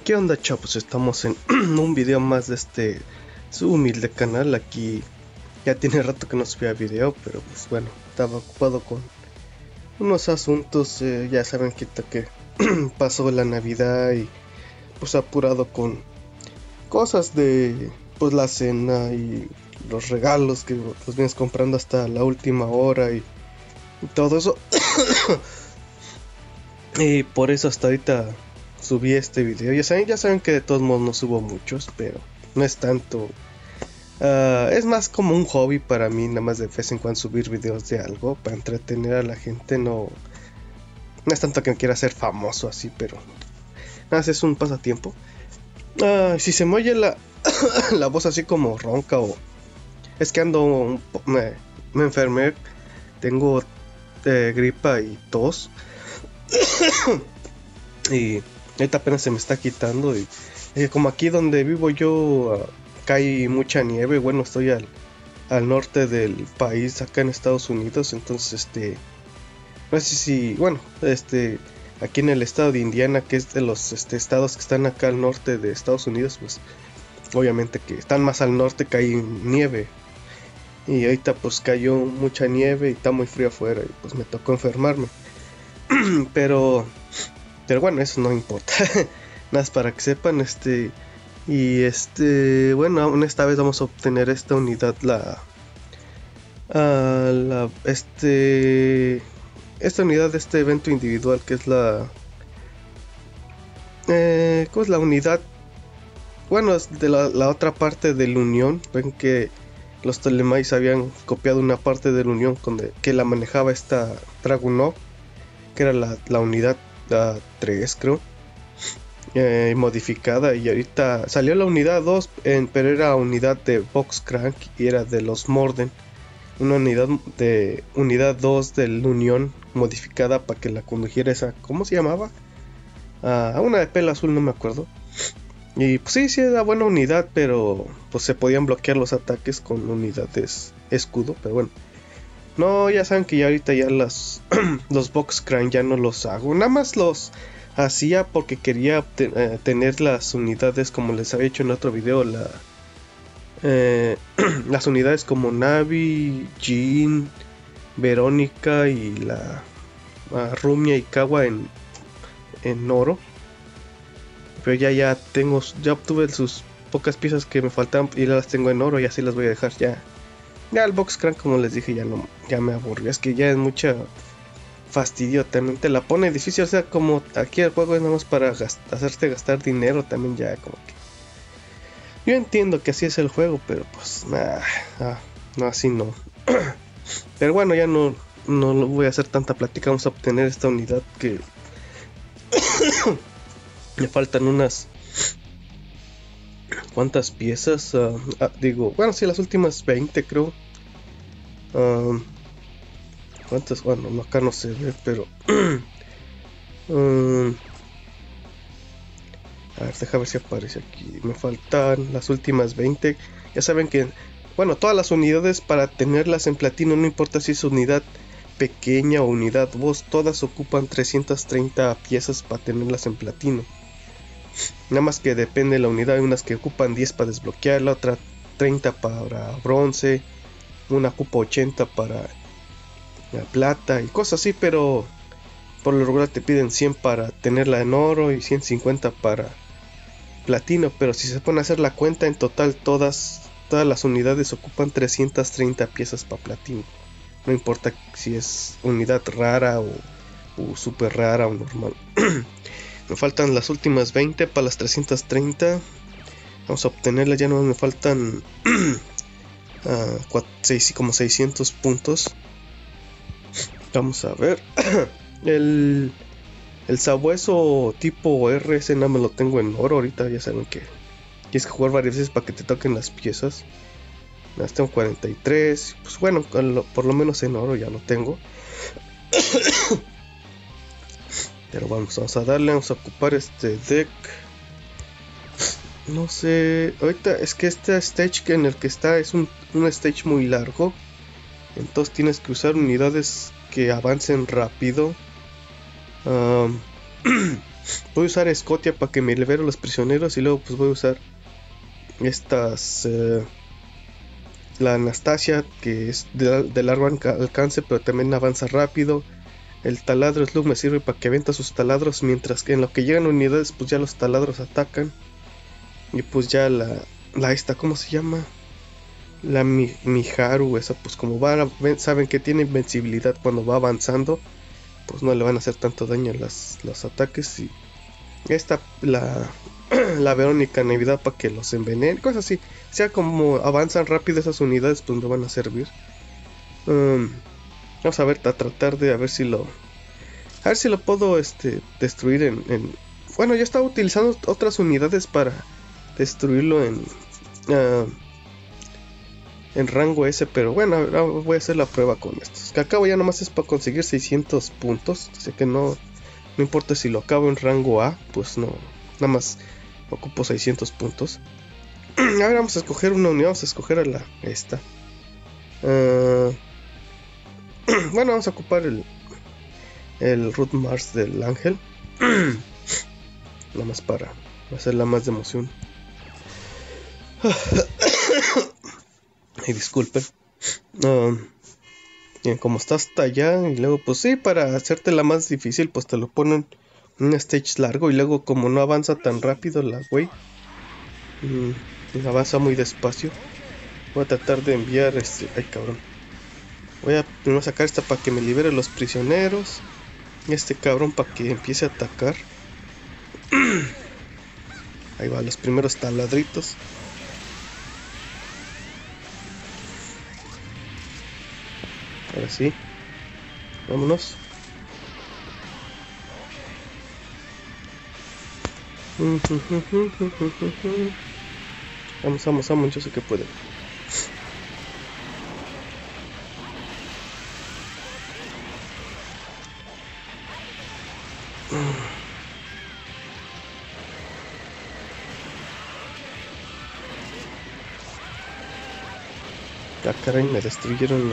¿Qué onda, chavos? Estamos en un video más de su humilde canal. Aquí ya tiene rato que no subía video, pero pues bueno, estaba ocupado con unos asuntos. Ya saben que pasó la Navidad y pues apurado con cosas de pues la cena y los regalos que los vienes comprando hasta la última hora y todo eso. Y por eso hasta ahorita subí este video. Ya saben que de todos modos no subo muchos, pero no es tanto. Es más como un hobby para mí, nada más de vez en cuando subir videos de algo para entretener a la gente. No es tanto que me quiera ser famoso así, pero nada más es un pasatiempo. Si se me oye la voz así como ronca o es que me enfermé, tengo gripa y tos. Y ahorita apenas se me está quitando. Y como aquí donde vivo yo cae mucha nieve. Bueno, estoy al norte del país, acá en Estados Unidos. Entonces no sé si, bueno, aquí en el estado de Indiana, que es de los estados que están acá al norte de Estados Unidos, pues obviamente que están más al norte, cae nieve. Y ahorita pues cayó mucha nieve y está muy frío afuera y pues me tocó enfermarme. pero bueno, eso no importa. Nada más para que sepan. Bueno, aún esta vez vamos a obtener esta unidad, esta unidad de este evento individual, que es ¿cómo es la unidad? Bueno, es de la otra parte de la Unión. Ven que los Telemais habían copiado una parte de la Unión que la manejaba esta Dragunov, que era la unidad 3, creo, modificada. Y ahorita salió la unidad 2, pero era unidad de Boxcrank y era de los Morden. Una unidad 2 de la Unión modificada para que la condujera esa, ¿cómo se llamaba? Una de pelo azul, no me acuerdo. Y pues sí era buena unidad, pero pues se podían bloquear los ataques con unidades escudo. Pero bueno, no, ya saben que ya ahorita ya los Boxcrank ya no los hago. Nada más los hacía porque quería tener las unidades, como les había hecho en otro video, las unidades como Navi, Jean, Verónica y la Rumia y Kawa en oro. Pero ya obtuve sus pocas piezas que me faltaban y las tengo en oro y así las voy a dejar ya. Ya el Boxcrank, como les dije, ya me aburrió. Es que ya es mucha fastidio, también te la pone difícil. O sea, como aquí el juego es nada más para hacerte gastar dinero, también ya como que... Yo entiendo que así es el juego, pero pues no, así no. Pero bueno, ya no voy a hacer tanta plática. Vamos a obtener esta unidad que... me faltan unas... ¿Cuántas piezas? Bueno, sí, las últimas 20 creo. ¿Cuántas? Bueno, acá no se ve, pero... a ver, deja ver si aparece aquí. Me faltan las últimas 20. Ya saben que... Bueno, todas las unidades, para tenerlas en platino, no importa si es unidad pequeña o unidad boss, todas ocupan 330 piezas para tenerlas en platino. Nada más que depende de la unidad. Hay unas que ocupan 10 para desbloquearla, otra 30 para bronce, una ocupa 80 para la plata y cosas así, pero por lo regular te piden 100 para tenerla en oro y 150 para platino. Pero si se pone a hacer la cuenta, en total todas las unidades ocupan 330 piezas para platino. No importa si es unidad rara o super rara o normal. Me faltan las últimas 20 para las 330. Vamos a obtenerlas. Ya no me faltan como 600 puntos. Vamos a ver. El sabueso tipo R, ese no me lo tengo en oro. Ahorita ya saben que tienes que jugar varias veces para que te toquen las piezas. Las tengo 43. Pues bueno, por lo menos en oro ya lo tengo. Pero vamos a darle, vamos a ocupar este deck. No sé, ahorita es que este stage en el que está es un stage muy largo. Entonces tienes que usar unidades que avancen rápido. Voy a usar Scotia para que me libere a los prisioneros. Y luego pues voy a usar estas... la Anastasia, que es de largo alcance, pero también avanza rápido. El taladro slug me sirve para que aventa sus taladros, mientras que en lo que llegan unidades, pues ya los taladros atacan. Y pues ya la esta, ¿cómo se llama? La Miharu, esa pues como saben que tiene invencibilidad cuando va avanzando, pues no le van a hacer tanto daño a los ataques. Y esta, la Verónica Navidad, para que los envenene, cosas así. O sea, como avanzan rápido esas unidades, pues no van a servir. Vamos a ver, a tratar de a ver si lo puedo destruir bueno, yo estaba utilizando otras unidades para destruirlo en rango S, pero bueno, ahora voy a hacer la prueba con estos. Que acabo ya nomás es para conseguir 600 puntos, así que no importa si lo acabo en rango A, pues no, nada más ocupo 600 puntos. Ahora vamos a escoger una unidad, vamos a escoger a esta. Bueno, vamos a ocupar el Root Mars del ángel. Nada más para hacerla más de emoción. Y disculpen. Bien, como está hasta allá, y luego pues sí, para hacértela más difícil, pues te lo ponen en un stage largo. Y luego como no avanza tan rápido la güey, avanza muy despacio. Voy a tratar de enviar ay cabrón. Voy a primero sacar esta para que me libere los prisioneros. Y este cabrón para que empiece a atacar. Ahí va, los primeros taladritos. Ahora sí. Vámonos. Vamos, yo sé que puede. Ah, caray, me destruyeron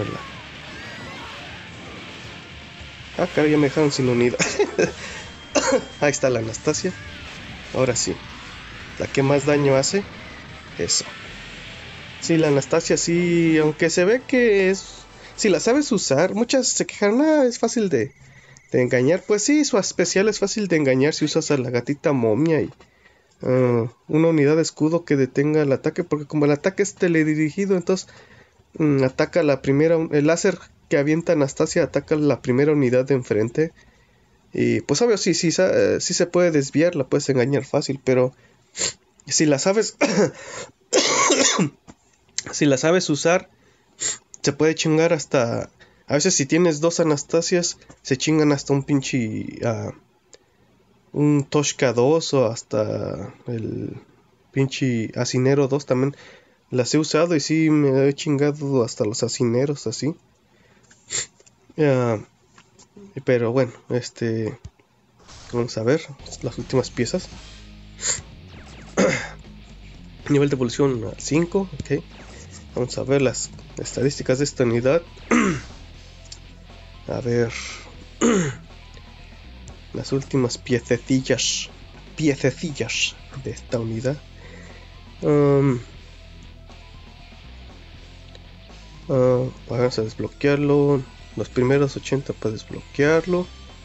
Ah, caray, ya me dejaron sin unidad. Ahí está la Anastasia. Ahora sí. La que más daño hace. Eso. Sí, la Anastasia sí, aunque se ve que es... Si la sabes usar, muchas se quejaron, es fácil de engañar. Pues sí, su especial es fácil de engañar si usas a la gatita momia y una unidad de escudo que detenga el ataque, porque como el ataque es teledirigido, entonces ataca la primera, el láser que avienta Anastasia ataca la primera unidad de enfrente. Y pues obvio, sí se puede desviar, la puedes engañar fácil, pero si la sabes si la sabes usar, se puede chingar hasta... A veces si tienes dos Anastasias, se chingan hasta un pinche... un Toshka 2 o hasta el pinche Asinero 2 también. Las he usado y sí me he chingado hasta los Asineros así. Pero bueno, vamos a ver las últimas piezas. Nivel de evolución 5, ok. Vamos a ver las estadísticas de esta unidad. A ver. Las últimas piececillas de esta unidad. Vamos a desbloquearlo. Los primeros 80 para desbloquearlo.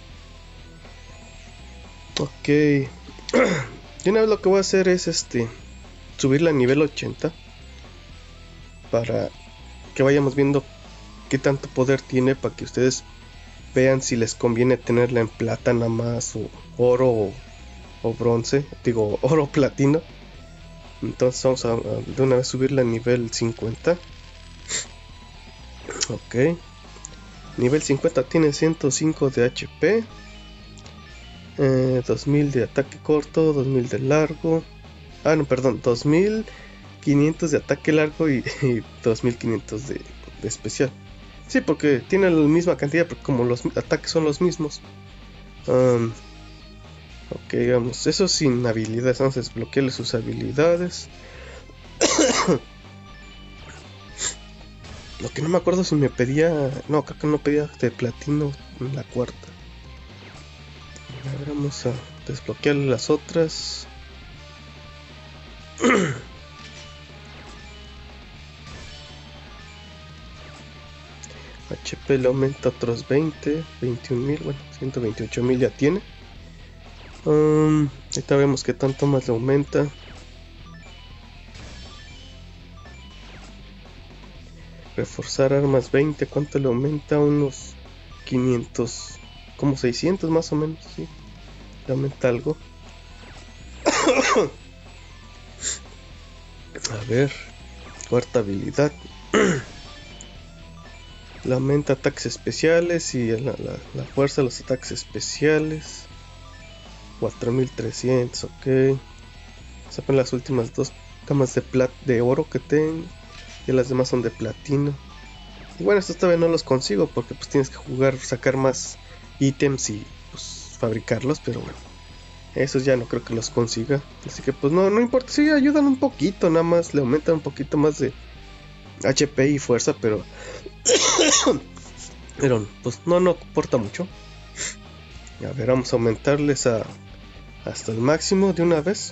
Ok. De una vez lo que voy a hacer es subirla a nivel 80. Para que vayamos viendo qué tanto poder tiene, para que ustedes vean si les conviene tenerla en plata nada más, o oro o bronce, digo oro platino. Entonces vamos a de una vez subirla a nivel 50. Ok, nivel 50 tiene 105 de HP, 2000 de ataque corto, 2000 de largo, no, perdón, 2500 de ataque largo y 2500 de especial. Sí, porque tiene la misma cantidad, porque como los ataques son los mismos. Ok, vamos, eso sin habilidades. Vamos a desbloquearle sus habilidades. Lo que no me acuerdo si me pedía... No, creo que no pedía de platino en la cuarta. A ver, vamos a desbloquear las otras. HP le aumenta otros 21.000, bueno, 128.000 ya tiene. Ahorita vemos que tanto más le aumenta. Reforzar armas 20, ¿cuánto le aumenta? Unos 500, como 600 más o menos, sí. Le aumenta algo. A ver, cuarta habilidad. Le aumenta ataques especiales y la fuerza de los ataques especiales. 4300, ok. Sacan las últimas dos camas de oro que tengo. Y las demás son de platino. Y bueno, estos todavía no los consigo porque pues tienes que jugar, sacar más ítems y pues fabricarlos, pero bueno. Esos ya no creo que los consiga. Así que pues no importa, sí ayudan un poquito, nada más le aumentan un poquito más de HP y fuerza, pero pues no importa mucho. A ver, vamos a aumentarles hasta el máximo de una vez.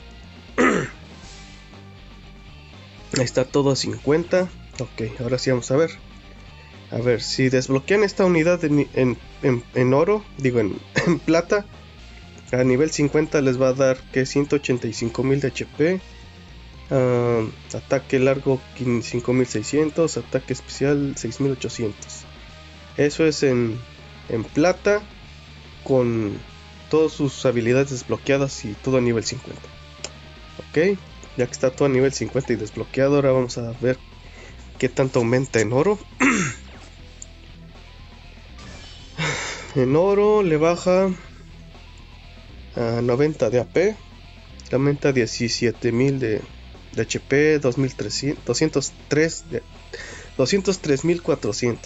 Ahí está todo a 50. Ok, ahora sí vamos a ver. A ver, si desbloquean esta unidad en oro, digo en plata, a nivel 50 les va a dar que 185.000 de HP. Ataque largo 5.600, ataque especial 6.800. Eso es en plata, con todas sus habilidades desbloqueadas y todo a nivel 50. Ok, ya que está todo a nivel 50 y desbloqueado, ahora vamos a ver qué tanto aumenta en oro. En oro le baja a 90 de AP, le aumenta 17.000 de HP, 203.400,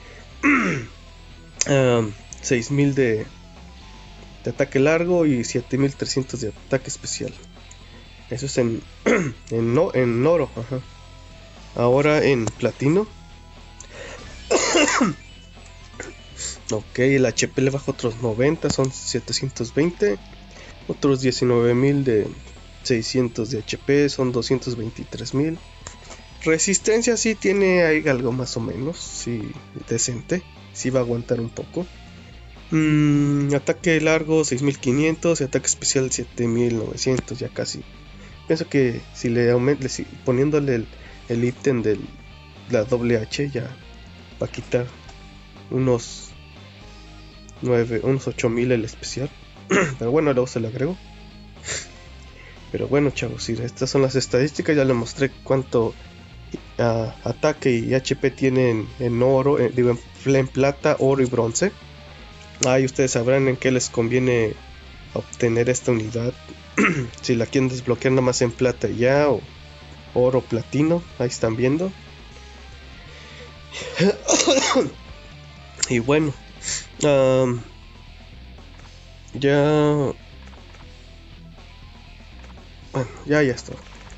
6.000 de ataque largo y 7.300 de ataque especial. Eso es en oro, ajá. Ahora en platino. Ok, el HP le baja otros 90, son 720. Otros 19.000 de 600 de HP, son 223.000. Resistencia sí tiene ahí algo más o menos, sí, decente. Sí va a aguantar un poco. Ataque largo 6.500 y ataque especial 7.900, ya casi. Pienso que si le aumenta, poniéndole el ítem de la doble H, ya va a quitar unos 8.000 el especial. Pero bueno, luego se lo agrego. Pero bueno, chavos, estas son las estadísticas. Ya les mostré cuánto ataque y HP tienen en oro, digo en plata, oro y bronce. Ahí ustedes sabrán en qué les conviene obtener esta unidad. Si la quieren desbloquear nada más en plata ya, o oro, platino, ahí están viendo. Y bueno, ya está.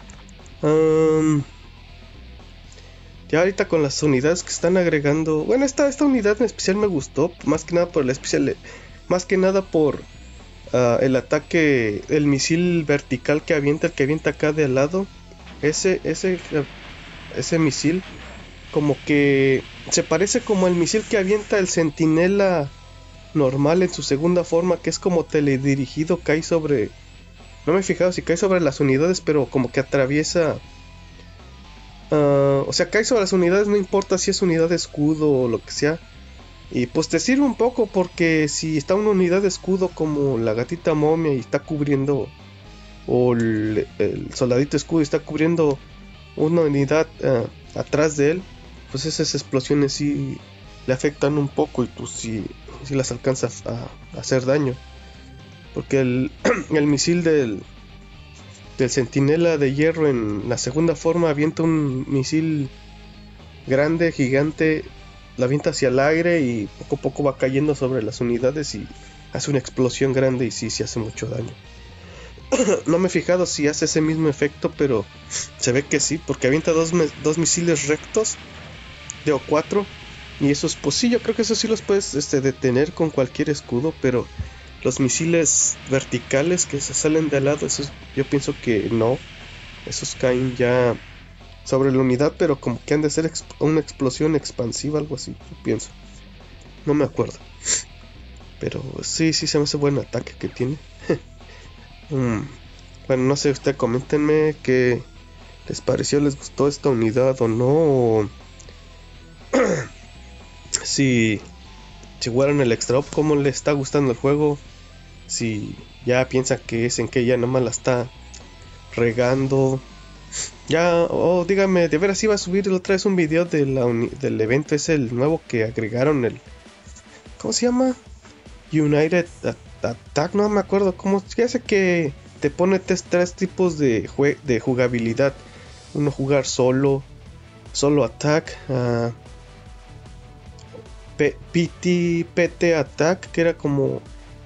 Ya ahorita con las unidades que están agregando, bueno, esta unidad en especial me gustó, más que nada por el especial, más que nada por el ataque, el misil vertical que avienta, el que avienta acá de al lado. Ese misil como que se parece como el misil que avienta el centinela normal en su segunda forma, que es como teledirigido, cae sobre, no me he fijado si cae sobre las unidades, pero como que atraviesa, o sea, cae sobre las unidades, no importa si es unidad de escudo o lo que sea. Y pues te sirve un poco, porque si está una unidad de escudo como la gatita momia y está cubriendo, o el soldadito escudo y está cubriendo una unidad atrás de él, pues esas explosiones sí le afectan un poco y pues sí las alcanza a hacer daño. Porque el misil del centinela de hierro en la segunda forma avienta un misil grande, gigante, la avienta hacia el aire y poco a poco va cayendo sobre las unidades y hace una explosión grande y sí hace mucho daño. No me he fijado si hace ese mismo efecto, pero se ve que sí, porque avienta dos misiles rectos de O4 y esos, pues sí, yo creo que esos sí los puedes detener con cualquier escudo, pero Los misiles verticales que se salen de al lado, esos yo pienso que no. Esos caen ya sobre la unidad, pero como que han de ser una explosión expansiva, algo así, yo pienso. No me acuerdo. Pero sí se me hace buen ataque que tiene. Bueno, no sé, ustedes coméntenme qué les pareció, les gustó esta unidad o no. O si jugaron el extra op, cómo les está gustando el juego. Si ya piensan que es en que ya nomás la está regando. Ya, dígame, de veras iba a subir otra vez un video de del evento, es el nuevo que agregaron, el... ¿Cómo se llama? United Attack, no me acuerdo cómo. Ya sé que te pone tres tipos de jugabilidad. Uno jugar solo attack, PT attack, que era como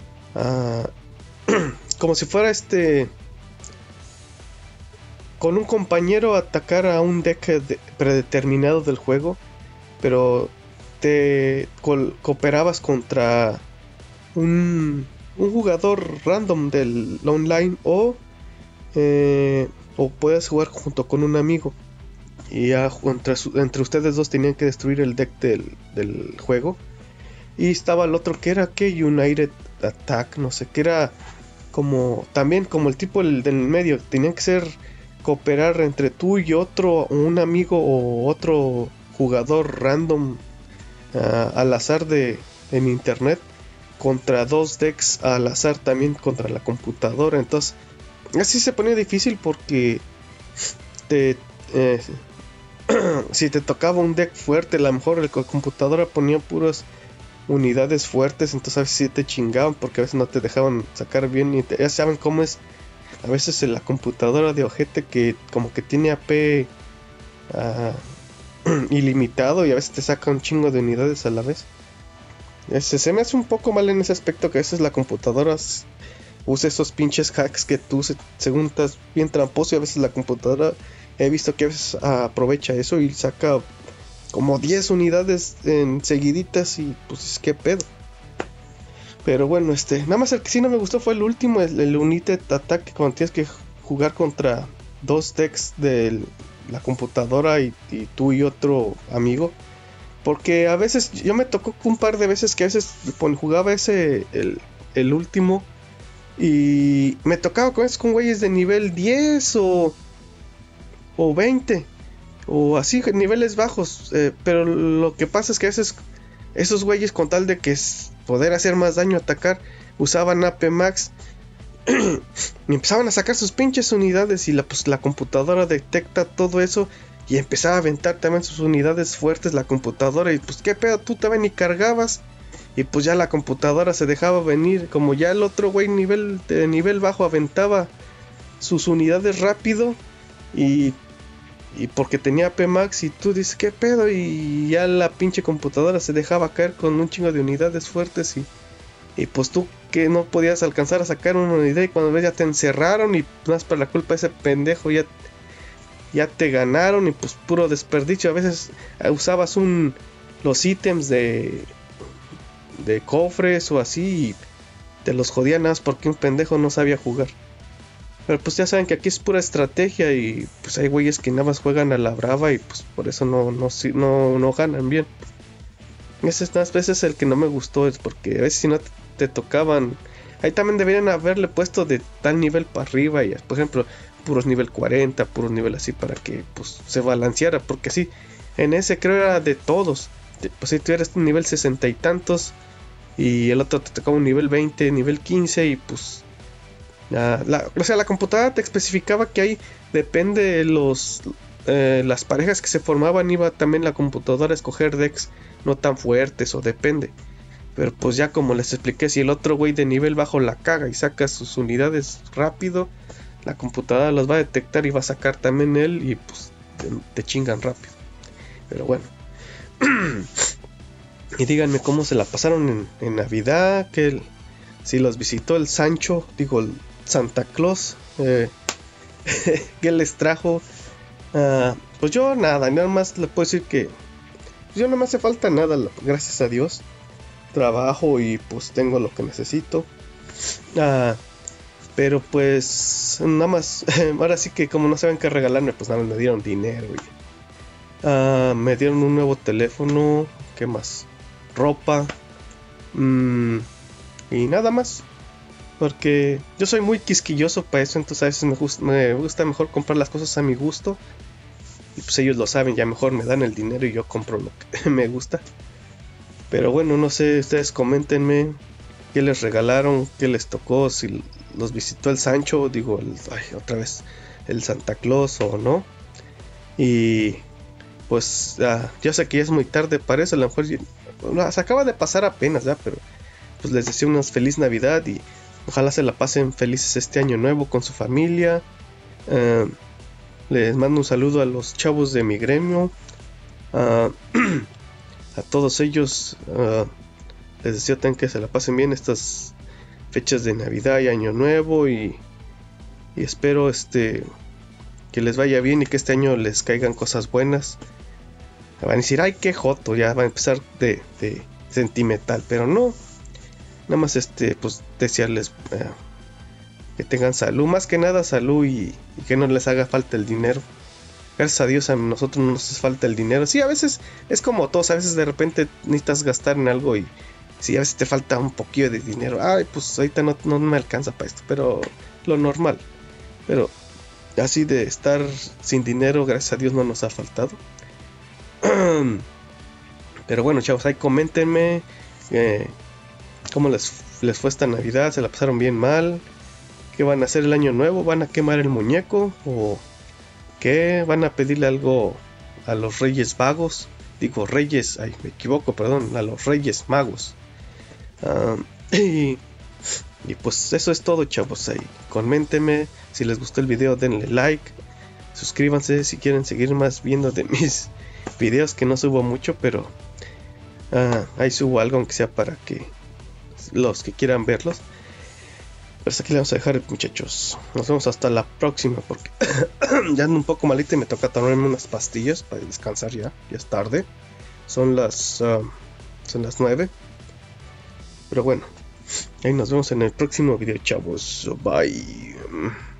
como si fuera con un compañero atacar a un deck predeterminado del juego, pero te cooperabas contra un jugador random del online, o puedes jugar junto con un amigo y ya entre ustedes dos tenían que destruir el deck del juego. Y estaba el otro que era United Attack, no sé, que era como también como el tipo del medio, tenían que cooperar entre tú y un amigo o otro jugador random al azar en internet, contra dos decks al azar también contra la computadora. Entonces así se ponía difícil porque si te tocaba un deck fuerte, a lo mejor la computadora ponía puras unidades fuertes, entonces a veces sí te chingaban porque a veces no te dejaban sacar bien. Y ya saben cómo es a veces en la computadora de ojete, que como que tiene AP ilimitado, y a veces te saca un chingo de unidades a la vez. Se me hace un poco mal en ese aspecto, que a veces la computadora usa esos pinches hacks que tú según estás bien tramposo, y a veces la computadora he visto que a veces aprovecha eso y saca como 10 unidades en seguiditas, y pues qué pedo. Pero bueno, nada más el que sí no me gustó fue el último, el United Attack, cuando tienes que jugar contra dos decks de la computadora y tú y otro amigo. Porque a veces, yo me tocó un par de veces que a veces jugaba el último, y me tocaba con güeyes de nivel 10 o 20, o así, niveles bajos. Pero lo que pasa es que a veces esos güeyes, con tal de que poder hacer más daño, atacar, usaban AP Max y empezaban a sacar sus pinches unidades, y la computadora detecta todo eso y empezaba a aventar también sus unidades fuertes la computadora, y pues qué pedo, tú también ni cargabas, y pues ya la computadora se dejaba venir. Como ya el otro güey de nivel bajo aventaba sus unidades rápido, y porque tenía AP Max, y tú dices qué pedo, y ya la pinche computadora se dejaba caer con un chingo de unidades fuertes, y pues tú que no podías alcanzar a sacar una unidad, y cuando ves ya te encerraron, y más por la culpa de ese pendejo ya te ganaron, y pues puro desperdicio. A veces usabas los ítems de cofres o así, y te los jodían nada más porque un pendejo no sabía jugar. Pero pues ya saben que aquí es pura estrategia, y pues hay güeyes que nada más juegan a la brava, y pues por eso no ganan bien. Ese es más veces el que no me gustó, es porque a veces si no te tocaban, ahí también deberían haberle puesto de tal nivel para arriba, y por ejemplo puros nivel 40, puros nivel así, para que pues se balanceara, porque así en ese creo era de todos. Pues si tú eres nivel 60 y tantos, y el otro te tocaba un nivel 20, nivel 15, y pues o sea, la computadora te especificaba que ahí depende las parejas que se formaban, iba también la computadora a escoger decks no tan fuertes, o depende. Pero pues ya como les expliqué, si el otro güey de nivel bajo la caga y saca sus unidades rápido, la computadora las va a detectar y va a sacar también él, y pues te chingan rápido. Pero bueno. Y díganme cómo se la pasaron en Navidad, si los visitó el Sancho, el Santa Claus, que les trajo. Pues yo nada más le puedo decir que yo no me hace falta nada, gracias a Dios. Trabajo y pues tengo lo que necesito. Ah, pero pues nada más, ahora sí que como no saben qué regalarme, pues nada más me dieron dinero. Me dieron un nuevo teléfono, ¿qué más? Ropa, mm, y nada más. Porque yo soy muy quisquilloso para eso, entonces a veces me gusta mejor comprar las cosas a mi gusto. Y pues ellos lo saben, ya mejor me dan el dinero y yo compro lo que me gusta. Pero bueno, no sé, ustedes coméntenme qué les regalaron, qué les tocó, si los visitó el Sancho, digo, otra vez, el Santa Claus o no. Y pues yo sé que ya es muy tarde para eso, a lo mejor se acaba de pasar apenas, ¿ya? Pero pues les deseo una feliz Navidad y ojalá se la pasen felices este año nuevo con su familia. Les mando un saludo a los chavos de mi gremio. A todos ellos les deseo también que se la pasen bien estas fechas de Navidad y Año Nuevo y espero que les vaya bien y que este año les caigan cosas buenas. Van a decir, ay, qué joto, ya va a empezar de sentimental, pero no. Nada más pues desearles que tengan salud, más que nada salud y que no les haga falta el dinero. Gracias a Dios a nosotros no nos hace falta el dinero. Sí, a veces es como todos, a veces de repente necesitas gastar en algo y sí, a veces te falta un poquillo de dinero. Ay, pues ahorita no me alcanza para esto, pero lo normal. Pero así de estar sin dinero, gracias a Dios no nos ha faltado. Pero bueno, chavos, ahí coméntenme cómo les fue esta Navidad, se la pasaron bien mal, qué van a hacer el año nuevo, van a quemar el muñeco o qué van a pedirle algo a los Reyes Magos, digo Reyes, ay me equivoco, perdón, a los Reyes Magos. Y pues eso es todo, chavos, ahí coméntenme, si les gustó el video denle like, suscríbanse si quieren seguir más viendo de mis videos que no subo mucho, pero ahí subo algo aunque sea para que los que quieran verlos. Pero hasta aquí le vamos a dejar, muchachos. Nos vemos hasta la próxima porque ya ando un poco malito y me toca tomarme unas pastillas para descansar ya. Ya es tarde. Son las 9. Pero bueno, ahí nos vemos en el próximo video, chavos. Bye.